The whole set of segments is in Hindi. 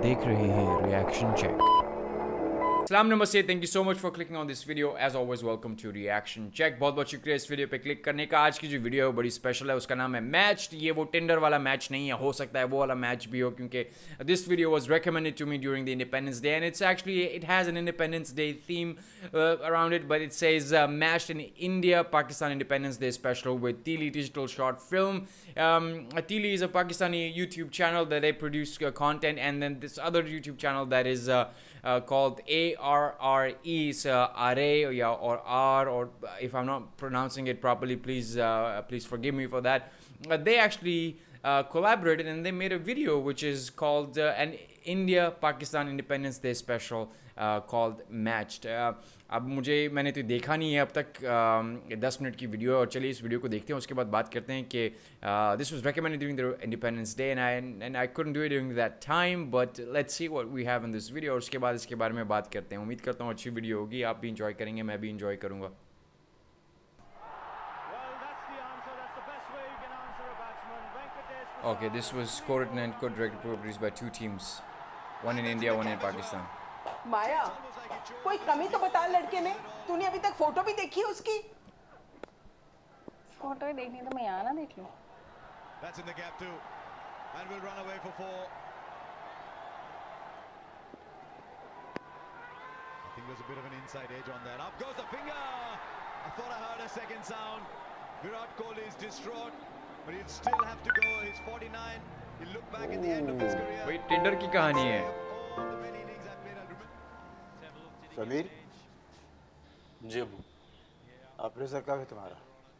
देख रहे हैं रिएक्शन चेक। सलाम नमस्ते, thank you so much for clicking on this video. As always welcome to reaction check. बहुत बहुत शुक्रिया इस वीडियो पे क्लिक करने का। आज की जो वीडियो है वो बड़ी स्पेशल है, उसका नाम है मैच। ये वो टेंडर वाला मैच नहीं है, हो सकता है वो वाला मैच भी हो, क्योंकि this video was recommended to me during the independence day and it's actually it has an independence day theme around it, but it says match in India Pakistan independence day special with Teeli Digital Short Film. Teeli is a Pakistani YouTube channel that they produce content, and then this other YouTube channel that is called ARRE, Are or R, or if I'm not pronouncing it properly, please forgive me for that. They actually collaborated and they made a video which is called an India Pakistan Independence Day special called Matched. अब मैंने तो देखा नहीं है अब तक, 10 मिनट की वीडियो है, और चलिए इस वीडियो को देखते हैं, उसके बाद बात करते हैं कि this was recommended during the independence day and I couldn't do it during that time, but let's see what we have in this video, और उसके बाद इसके बारे में बात करते हैं। उम्मीद करता हूँ अच्छी वीडियो होगी, आप भी इंजॉय करेंगे, मैं भी इंजॉय करूँगा। Okay, this was co-written and co-directed, produced by two teams, one in India, one in Pakistan. माया, कोई कमी तो बता लड़के में, तूने अभी तक फोटो भी देखी है उसकी? फोटो ही देखनी तो मैं यहाँ ना देख लूँ। That's in the gap too, and will run away for 4. I think there's a bit of an inside edge on that. Up goes the finger. I thought I heard a second sound. Virat Kohli is distraught, but he'll still have to go. He's 49. He'll look back at the end of his career. वही टेंडर की कहानी है। समीर जी अबू, ऑपरेशन कब है तुम्हारा?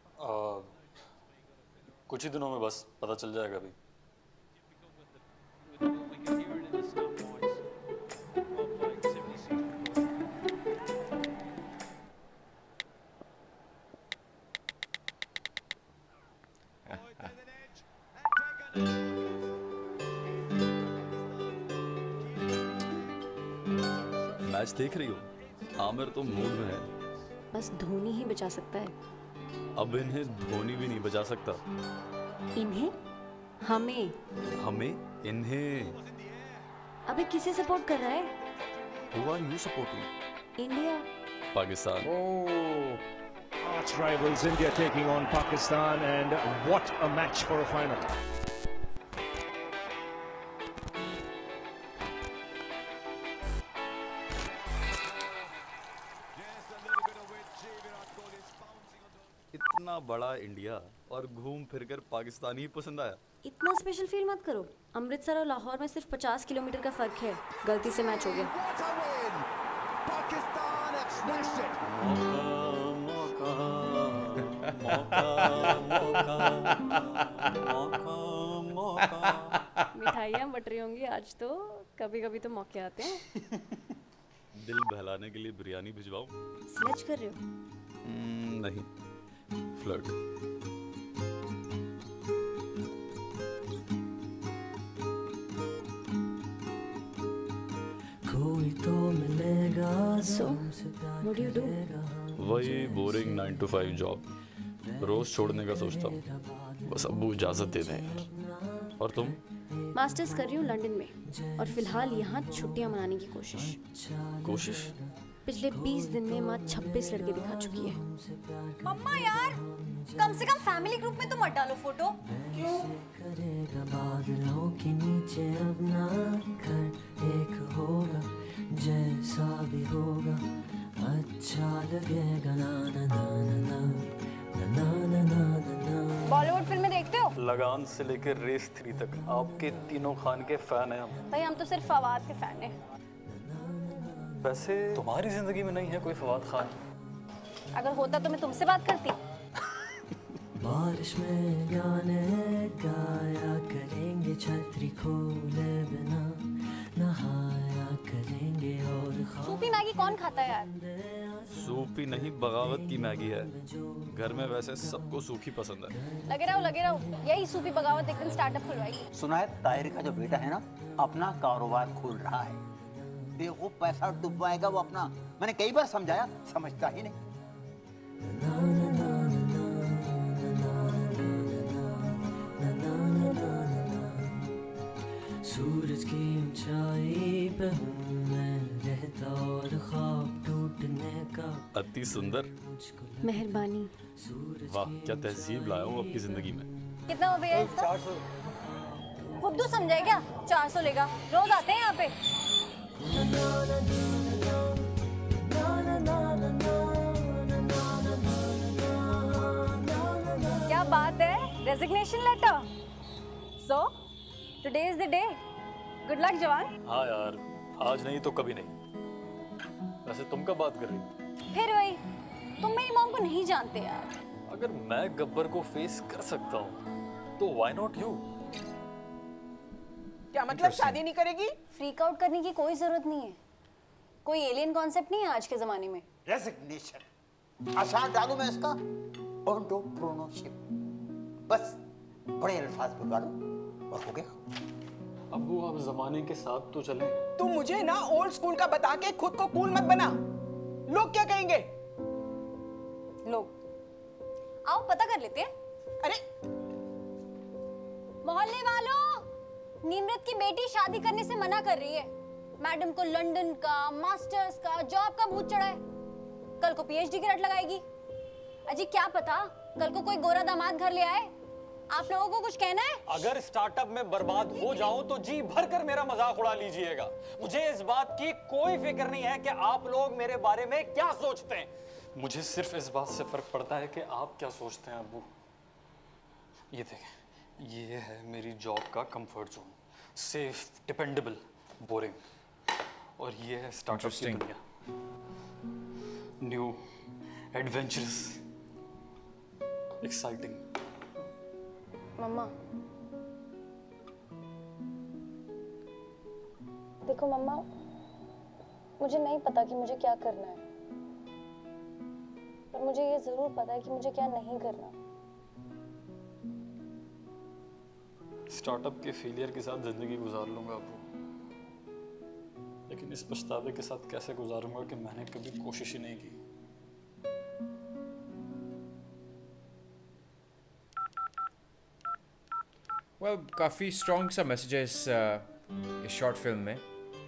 कुछ ही दिनों में बस पता चल जाएगा अभी। मैच देख रही हो? आमिर तो मूड में है। बस धोनी ही बचा सकता है। अब इन्हें धोनी भी नहीं बचा सकता। इन्हें? हमें? हमें? इन्हें? अबे किसे सपोर्ट कर रहा है? Who are you supporting? India. Pakistan. Arch rivals India taking on Pakistan, and what a match for a final. इतना बड़ा इंडिया और घूम फिर कर पाकिस्तान ही पसंद आया। इतना स्पेशल फील मत करो। अमृतसर और लाहौर में सिर्फ 50 किलोमीटर का फर्क है। गलती से मैच हो गया। मिठाइयाँ बट रही होंगी आज तो, कभी कभी तो मौके आते हैं। दिल बहलाने के लिए बिरयानी भिजवाऊं? स्लेज कर रहे हो? नहीं, फ्लर्ट। कोई तो मिलेगा। So, what do you do? वही बोरिंग 9 to 5 जॉब, रोज छोड़ने का सोचता हूँ, बस अब्बू इजाजत दे दें यार। और तुम? मास्टर्स कर रही हूँ लंदन में, और फिलहाल यहाँ छुट्टियाँ मनाने की कोशिश। पिछले 20 दिन में माँ 26 लड़के दिखा चुकी है। मम्मा यार, कम से कम फैमिली ग्रुप में तो मत डालो फोटो। क्यों? बादलों के नीचे अब ना कर एक होगा, जैसा भी होगा अच्छा लगेगा। ना ना ना ना ना ना ना ना। बॉलीवुड फिल्में देखते हो? लगान से लेकर रेस 3 तक आपके तीनों खान के फैन हैं हम। भाई हम तो सिर्फ फवाद के फैन हैं। वैसे तुम्हारी जिंदगी में नहीं है कोई फवाद खान? अगर होता तो मैं तुमसे बात करती। बारिश में गाने गाया करेंगे, छतरी खोले बिना नहाया करेंगे, और सूपी मैगी कौन खाता है यार? सूपी नहीं, बगावत की मैगी है। घर में वैसे सबको सूखी पसंद है। लगे रहो, यही सूपी बगावत एक दिन स्टार्टअप खुलवाएगी। सुना है ताहिर का जो बेटा है ना, अपना कारोबार खोल रहा है। देखो पैसा डुबवाएगा वो अपना। मैंने कई बार समझाया, समझता ही नहीं। सूरज की ऊंचाई पे हूँ मैं रहता और ख्वाब टूटने का। अति सुंदर, मेहरबानी। वाह क्या तहजीब लाया हूँ आपकी जिंदगी में। कितना हो भैया इसका? 400। खुद तो समझाए क्या? 400 लेगा, रोज आते हैं यहाँ पे। क्या बात है, resignation letter. So today is the day. Good luck जवान। हाँ यार, आज नहीं तो कभी नहीं। वैसे तुम कब बात कर रही हो? फिर वही, तुम मेरी मॉम को नहीं जानते यार। अगर मैं गब्बर को फेस कर सकता हूँ तो व्हाई नॉट यू? क्या मतलब शादी नहीं करेगी? फ्रीक आउट करने की कोई जरूरत नहीं है। कोई एलियन कॉन्सेप्ट नहीं है आज के जमाने में। रेजिग्नेशन आसान डालू मैं इसका ऑन्टरप्रेन्योरशिप, बस बड़े अल्फाज बिगाड़ो और हो गया। अब वो आप जमाने के साथ तो चलें। तुम मुझे ना ओल्ड स्कूल का बता के खुद को कूल मत बना। लोग क्या कहेंगे? लोग आओ पता कर लेते हैं। अरे मोहल्ले वालों, निमरत की बेटी शादी करने से मना कर रही है। मैडम को लंदन का, मास्टर्स का, जॉब का भूत चढ़ा है। कल को पीएचडी की रट लगाएगी। अजी क्या पता कल को कोई गोरा दामाद घर ले आए। आप लोगों को कुछ कहना है? अगर स्टार्टअप में बर्बाद हो जाऊं तो जी भर कर मेरा मजाक उड़ा लीजिएगा। मुझे इस बात की कोई फिक्र नहीं है कि आप लोग मेरे बारे में क्या सोचते हैं। मुझे सिर्फ इस बात से फर्क पड़ता है कि आप क्या सोचते हैं अब्बू। ये देखें, ये है मेरी जॉब का comfort zone, safe, dependable, boring. और ये है स्टार्टअप की दुनिया, न्यू, एडवेंचरस, एक्साइटिंग। मम्मा देखो मम्मा, मुझे नहीं पता कि मुझे क्या करना है, पर मुझे ये जरूर पता है कि मुझे क्या नहीं करना। स्टार्टअप के फेलियर के साथ जिंदगी गुजार लूंगा आपको, लेकिन इस पछतावे के साथ कैसे गुजारूंगा कि मैंने कभी कोशिश ही नहीं की। Well, काफ़ी स्ट्रॉन्ग सा मैसेज है इस शॉर्ट फिल्म में।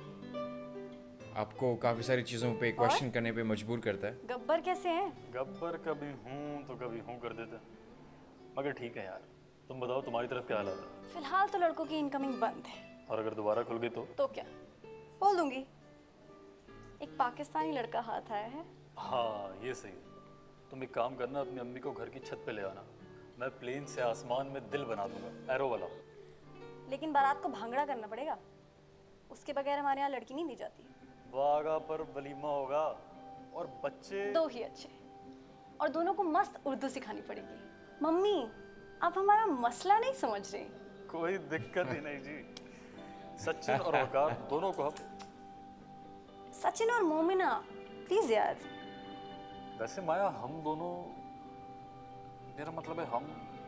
आपको काफ़ी सारी चीज़ों पे क्वेश्चन करने पे मजबूर करता है। गब्बर कैसे हैं? गब्बर कभी हूँ तो कभी हूँ कर देता, मगर ठीक है यार। तुम बताओ तुम्हारी तरफ क्या हालात है? फिलहाल तो लड़कों की इनकमिंग बंद है। और अगर दोबारा खुल गई तो क्या बोल दूंगी। एक पाकिस्तानी लड़का हाथ आया है। हाँ ये सही है। तुम एक काम करना, अपनी अम्मी को घर की छत पे ले आना, मैं प्लेन से आसमान में दिल बना दूंगा, एरो वाला। लेकिन बारात को भांगड़ा करना पड़ेगा, उसके बगैर हमारे यहाँ लड़की नहीं दी जाती। वागा पर वलीमा होगा और बच्चे दो ही अच्छे, और दोनों को मस्त उर्दू सिखानी पड़ेगी। मम्मी आप हमारा मसला नहीं समझ रहे। कोई दिक्कत ही नहीं जी। सचिन और वकार दोनों को सचिन और मोमिना प्लीज यार। वैसे माया हम दोनों, मेरा मतलब है हम,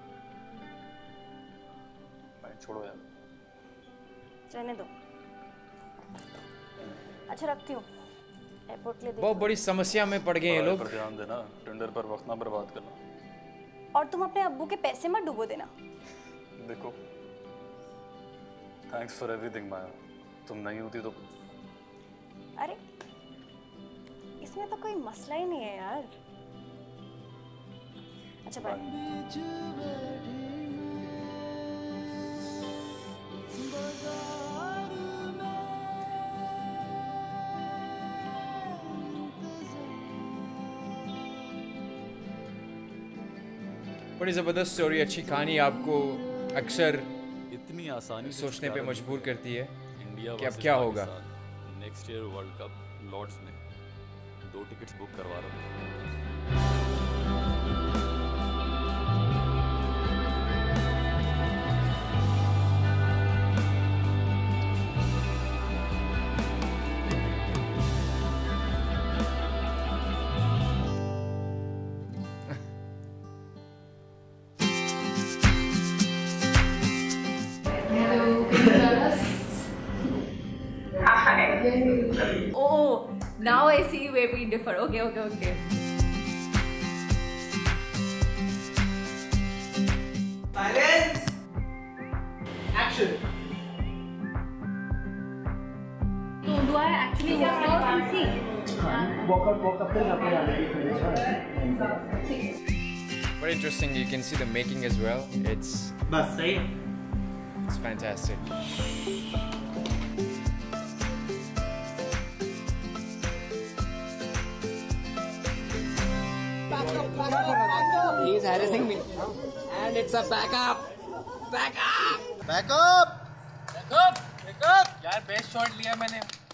मैं छोड़ो यार, रहने दो। अच्छा रखती हूँ, एयरपोर्ट ले। बहुत बड़ी समस्या में पड़ गए हैं लोग। पर ध्यान देना, टेंडर पर वक्त ना बर्बाद करना। और तुम अपने अब्बू के पैसे मत डूबो देना। देखो, थैंक्स फॉर एवरीथिंग माया, तुम नहीं होती तो। अरे इसमें तो कोई मसला ही नहीं है यार। अच्छा बाय। बड़ी ज़बरदस्त स्टोरी, अच्छी कहानी आपको अक्सर इतनी आसानी से सोचने पे मजबूर करती है इंडिया कि अब क्या होगा। Next year world cup Lord's में 2 टिकट्स बुक करवा रहा हूँ। Oh, now I see where we differ. Okay. Silence. Action. actually walk out and see. walk up Very interesting. You can see the making as well. It's fantastic. He is harassing me, and it's a backup. यार बेस्ट शॉट लिया मैंने.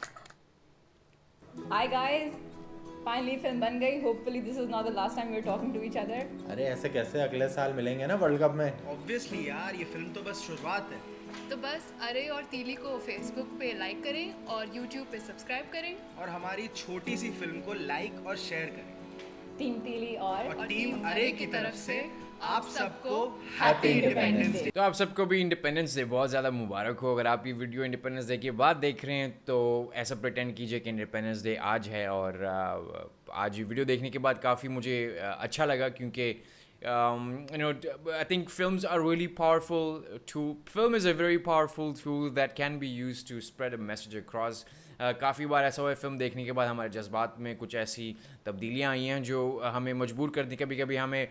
Hi guys, finally film बन गई. Hopefully this is not the last time we're talking to each other. अरे ऐसे कैसे, अगले साल मिलेंगे ना वर्ल्ड कप में. ऑब्वियसली यार, ये फिल्म तो बस शुरुआत है. तो बस अरे और तीली को फेसबुक पे लाइक करें और यूट्यूब पे सब्सक्राइब करें और हमारी छोटी सी फिल्म को लाइक और शेयर करें. टीम तीली और टीम अरे की तरफ से आप सबको हैप्पी इंडिपेंडेंस डे. तो आप सबको भी इंडिपेंडेंस डे बहुत ज़्यादा मुबारक हो. अगर आप ये वीडियो इंडिपेंडेंस डे के बाद देख रहे हैं तो ऐसा प्रिटेंड कीजिए कि इंडिपेंडेंस डे आज है. और आज ये वीडियो देखने के बाद काफ़ी मुझे अच्छा लगा क्योंकि you know, I think films are really powerful tool. Film is a very powerful tool that can be used to spread a message across. काफ़ी बार ऐसा हुआ है फिल्म देखने के बाद हमारे जज्बात में कुछ ऐसी तब्दीलियाँ आई हैं जो हमें मजबूर कर दी. कभी कभी हमें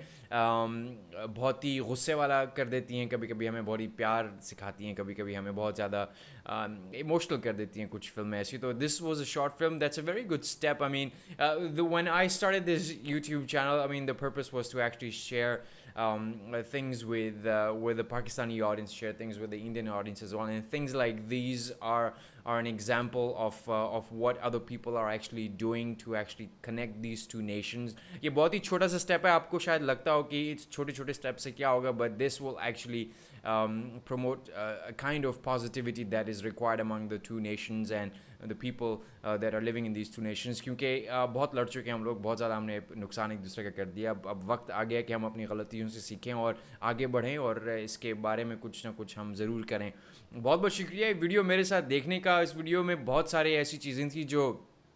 बहुत ही गुस्से वाला कर देती हैं, कभी कभी हमें बहुत ही प्यार सिखाती हैं, कभी कभी हमें बहुत ज़्यादा इमोशनल कर देती हैं कुछ फिल्में ऐसी. तो this was a short film that's a very good step. I mean when I started this YouTube channel, I mean the purpose was to actually share things with the Pakistani audience, share things with the Indian audience as well, and things like these are an example of what other people are actually doing to actually connect these two nations. ये बहुत ही छोटा सा स्टेप है, आपको शायद लगता हो कि छोटे छोटे स्टेप से क्या होगा, but this will actually promote a kind of positivity that is required among the two nations and the people that are living in these two nations. क्योंकि बहुत लड़ चुके हैं हम लोग, बहुत ज़्यादा हमने नुकसान एक दूसरे का कर दिया. अब वक्त आ गया कि हम अपनी गलतियों से सीखें और आगे बढ़ें और इसके बारे में कुछ ना कुछ हम ज़रूर करें. बहुत बहुत शुक्रिया ये वीडियो मेरे साथ देखने का. इस वीडियो में बहुत सारे ऐसी चीज़ें थी जो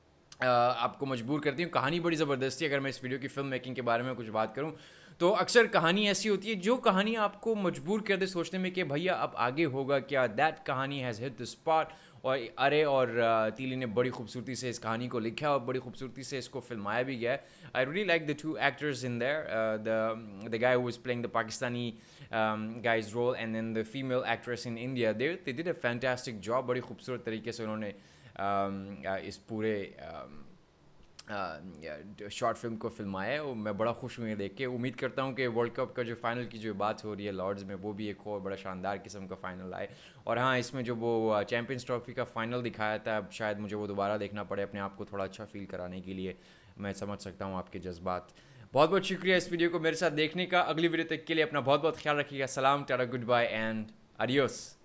आपको मजबूर करती हूँ. कहानी बड़ी ज़बरदस्त थी. अगर मैं इस वीडियो की फिल्म मेकिंग के बारे में कुछ बात करूँ तो अक्सर कहानी ऐसी होती है जो कहानी आपको मजबूर कर दे सोचने में कि भैया अब आगे होगा क्या. दैट कहानी हैज़ हिट द स्पॉट. और अरे और तीली ने बड़ी खूबसूरती से इस कहानी को लिखा और बड़ी खूबसूरती से इसको फिल्माया भी गया है. I really like the two actors in there, the guy who was playing the Pakistani guy's role and then the female actress in India. They did a fantastic job. बड़ी खूबसूरत तरीके से उन्होंने इस पूरे शॉर्ट फिल्म को फिल्माया है. मैं बड़ा खुश हुई देख के. उम्मीद करता हूँ कि वर्ल्ड कप का जो फाइनल की जो बात हो रही है लॉर्ड्स में, वो भी एक और बड़ा शानदार किस्म का फाइनल आए. और हाँ, इसमें जो वो चैम्पियंस ट्रॉफी का फाइनल दिखाया था, अब शायद मुझे वो दोबारा देखना पड़े अपने आप को थोड़ा अच्छा फील कराने के लिए. मैं समझ सकता हूँ आपके जज्बात. बहुत बहुत शुक्रिया इस वीडियो को मेरे साथ देखने का. अगली वीडियो तक के लिए अपना बहुत बहुत ख्याल रखिएगा. सलाम, tata, good bye and adios.